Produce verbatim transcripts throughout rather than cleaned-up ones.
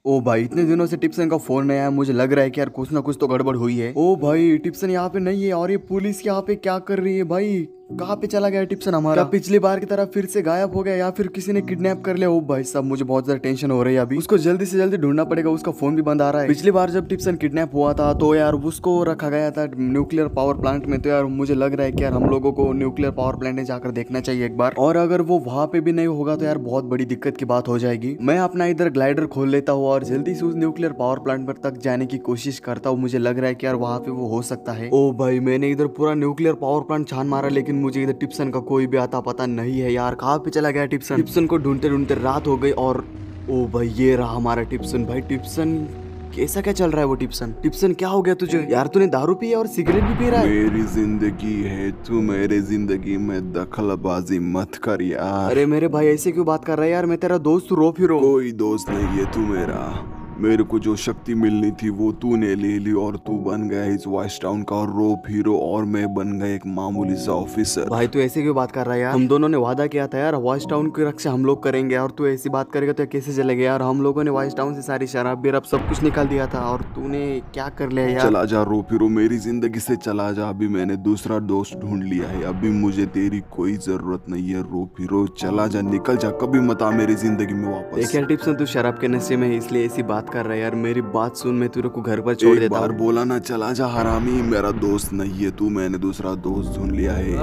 ओ भाई, इतने दिनों से टिप्सन का फोन नहीं आया। मुझे लग रहा है कि यार कुछ ना कुछ तो गड़बड़ हुई है। ओ भाई, टिप्सन यहाँ पे नहीं है और ये पुलिस यहाँ पे क्या कर रही है भाई? कहाँ पे चला गया टिप्सन हमारा? क्या पिछली बार की तरह फिर से गायब हो गया या फिर किसी ने किडनैप कर लिया? ओ भाई साहब, मुझे बहुत ज्यादा टेंशन हो रही है अभी। उसको जल्दी से जल्दी ढूंढना पड़ेगा। उसका फोन भी बंद आ रहा है। पिछली बार जब टिप्सन किडनैप हुआ था तो यार उसको रखा गया था न्यूक्लियर पावर प्लांट में। तो यार मुझे लग रहा है कि यार हम लोगों को न्यूक्लियर पावर प्लांट में जाकर देखना चाहिए एक बार। और अगर वो वहां पे भी नहीं होगा तो यार बहुत बड़ी दिक्कत की बात हो जाएगी। मैं अपना इधर ग्लाइडर खोल लेता हूँ और जल्दी से उस न्यूक्लियर पावर प्लांट पर तक जाने की कोशिश करता हूँ। मुझे लग रहा है कि यार वहां पे वो हो सकता है। ओ भाई, मैंने इधर पूरा न्यूक्लियर पावर प्लांट छान मारा लेकिन मुझे इधर टिप्सन का कोई भी आता पता नहीं है यार। कहाँ पे चला गया टिप्सन? टिप्सन को ढूंढते ढूंढते रात हो गई और ओ भाई, ये रहा हमारा टिप्सन। भाई टिप्सन, कैसा क्या चल रहा है वो टिप्सन? टिप्सन क्या हो गया तुझे यार? तूने दारू पी है और सिगरेट भी पी रहा है। मेरी जिंदगी है, तू मेरे जिंदगी में दखलबाजी मत कर यार। अरे मेरे भाई, ऐसे क्यों बात कर रहा है यार? मैं तेरा दोस्त, तू रो फिर रो। कोई दोस्त नहीं है तू मेरा। मेरे को जो शक्ति मिलनी थी वो तूने ले ली और तू बन गया इस वॉइस टाउन का रोप हीरो और मैं बन गया एक मामूली सा ऑफिसर। भाई तू ऐसे क्यों बात कर रहा है यार? हम दोनों ने वादा किया था यार वॉइस टाउन की रक्षा हम लोग करेंगे और तू ऐसी बात करेगा तो कैसे चलेगा यार? हम लोगों ने वॉइस टाउन से सारी शराब बिरब सब कुछ निकाल दिया था और तूने क्या कर लिया यार? चला जा रोप हीरो, मेरी जिंदगी से चला जा। अभी मैंने दूसरा दोस्त ढूंढ लिया है। अभी मुझे तेरी कोई जरूरत नहीं है रोप हीरो। चला जा, निकल जा, कभी मत आ मेरी जिंदगी में वापस। देख यार टिप्सन, तू शराब के नशे में है इसलिए ऐसी बात कर रहा है यार। मेरी बात सुन, मैं तेरे को घर पर छोड़ देता हूँ। बार बोला ना चला जा हरामी। मेरा दोस्त नहीं है तू, मैंने दूसरा दोस्त ढूंढ लिया है।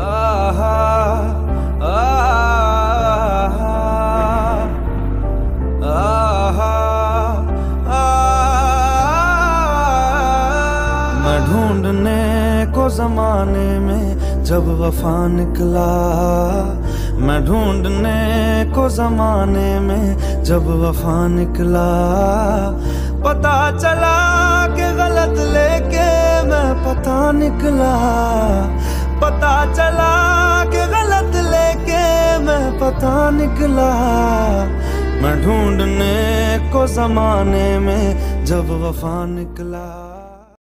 मैं ढूंढने को जमाने में जब वफा निकला, मैं ढूंढने को जमाने में जब वफा निकला, पता चला कि गलत लेके मैं पता निकला, पता चला कि गलत लेके मैं पता निकला। मैं ढूंढने को जमाने में जब वफा निकला।